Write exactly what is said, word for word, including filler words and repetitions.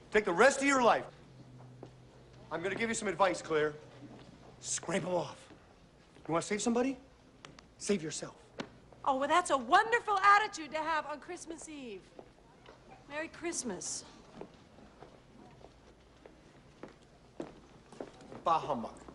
Take the rest of your life. I'm gonna give you some advice, Claire. Scrape them off. You wanna save somebody? Save yourself. Oh, well, that's a wonderful attitude to have on Christmas Eve. Merry Christmas. Bah humbug.